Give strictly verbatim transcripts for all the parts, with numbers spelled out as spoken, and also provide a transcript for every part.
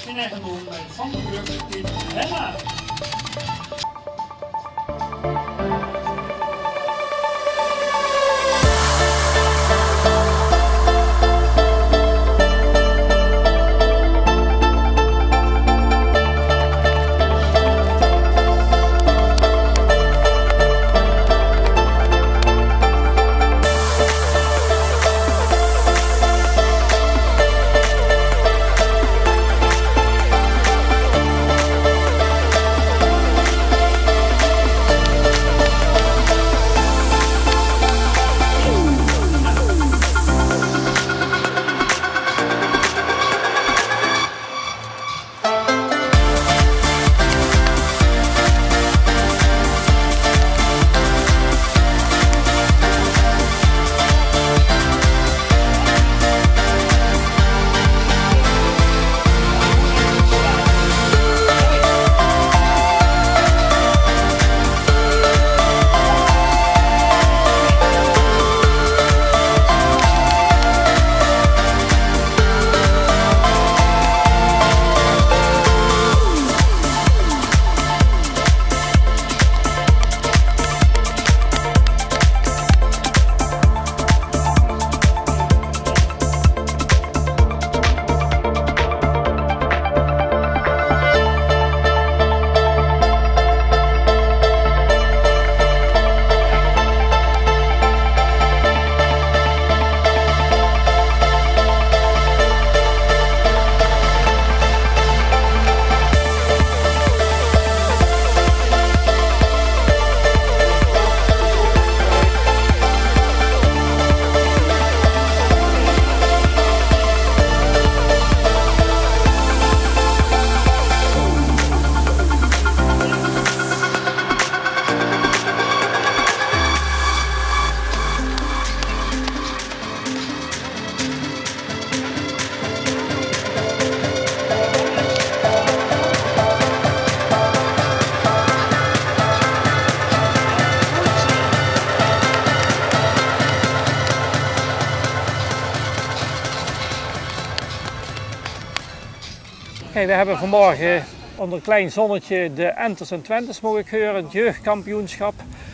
in eigen boom bij Van der Brug in Hella. Kijk, we hebben vanmorgen onder een klein zonnetje de Enters en Twentes mogen keuren, het jeugdkampioenschap.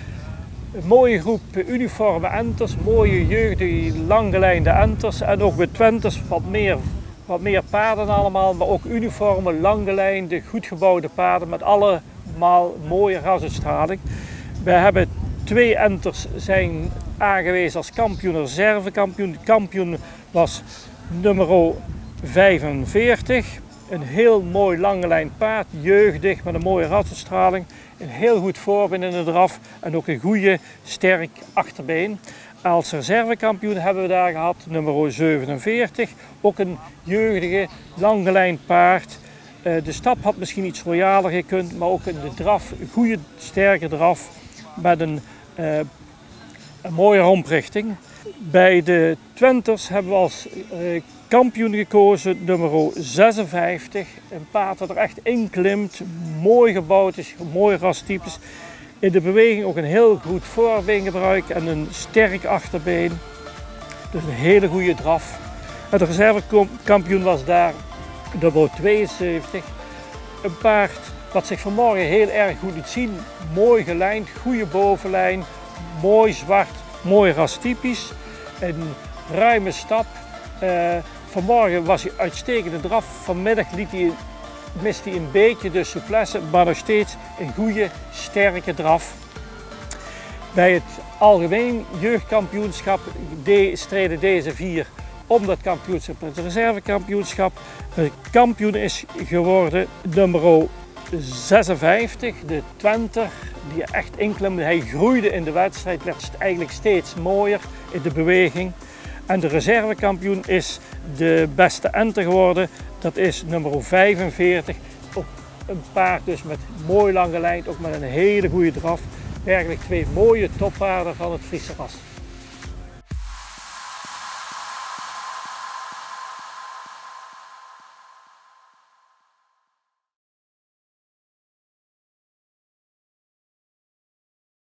Een mooie groep uniforme Enters, mooie jeugdige langgeleide Enters en ook bij Twentes wat meer, wat meer paarden allemaal, maar ook uniforme, langgeleide, goed gebouwde paarden met allemaal mooie rasuitstraling. We hebben twee Enters zijn aangewezen als kampioen, reservekampioen. De kampioen was nummer vijfenveertig. Een heel mooi lange paard, jeugdig met een mooie rasuitstraling. Een heel goed voorbeen in de draf en ook een goede sterk achterbeen. Als reservekampioen hebben we daar gehad nummer zevenenveertig. Ook een jeugdige lange paard. De stap had misschien iets royaler gekund, maar ook in de draf, een goede sterke draf met een, uh, een mooie romprichting. Bij de Twenters hebben we als uh, kampioen gekozen nummer zesenvijftig. Een paard dat er echt in klimt, mooi gebouwd is, mooi rastypes. In de beweging ook een heel goed voorbeengebruik en een sterk achterbeen. Dus een hele goede draf. En de reservekampioen was daar nummer tweeënzeventig. Een paard wat zich vanmorgen heel erg goed liet zien. Mooi gelijnd, goede bovenlijn, mooi zwart, mooi rastypisch. Een ruime stap. Uh, vanmorgen was hij uitstekende draf. Vanmiddag liet hij, miste hij een beetje de souplesse, maar nog steeds een goede, sterke draf. Bij het algemeen jeugdkampioenschap streden deze vier om dat kampioenschap, het reservekampioenschap. De kampioen is geworden nummer zesenvijftig, de Twenter, die echt inklimde. Hij groeide in de wedstrijd, werd eigenlijk steeds mooier in de beweging. En de reservekampioen is de beste Enter geworden, dat is nummer vijfenveertig. Ook een paard dus met mooi lange lijn, ook met een hele goede draf. Werkelijk twee mooie toppaarden van het Friese ras.